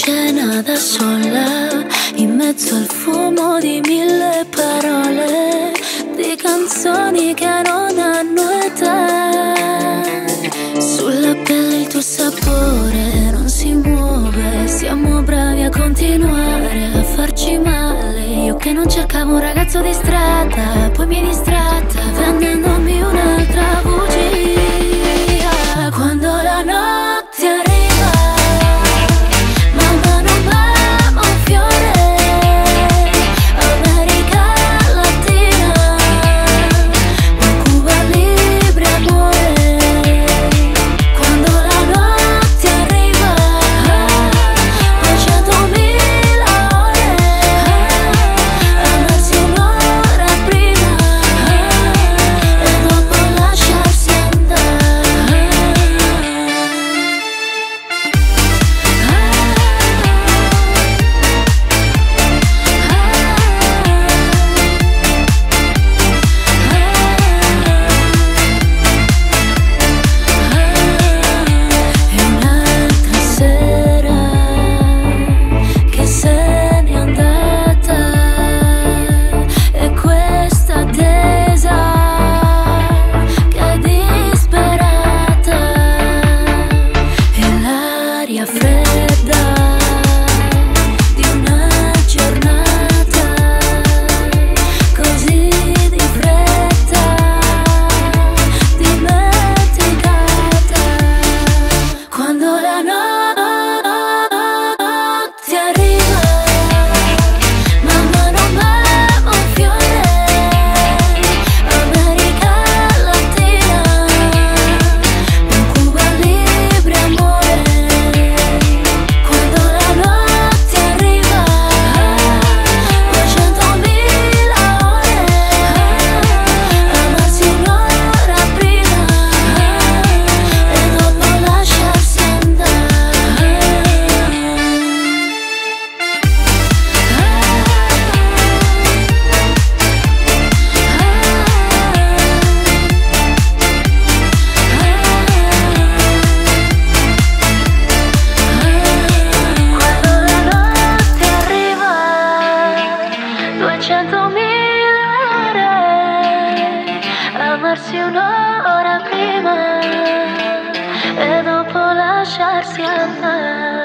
scena da sola, in mezzo al fumo di mille parole, di canzoni che non hanno età. Sulla pelle il tuo sapore non si muove, siamo bravi a continuare a farci male. Io che non cercavo un ragazzo di strada, poi mi hai distratta vendendomi un'altra bugia. Quando la notte arriva, mamma non ama un fiore, America Latina, un Cuba Libre amore. Quando la notte arriva, 200.000 ore, amarsi un'ora prima e dopo lasciarsi andare. E un'altra sera che se n'è andata, e questa attesa che è disperata, e l'aria fredda di una giornata così di fretta, dimenticata. Quando la notte arriva, mamma non ama un fiore, America Latina, un Cuba Libre amore. Quando la notte arriva, 200.000 ore, amarsi un'ora prima e dopo lasciarsi andare. Quando la notte arriva, 200.000 ore, amarsi un'ora prima e dopo lasciarsi andare.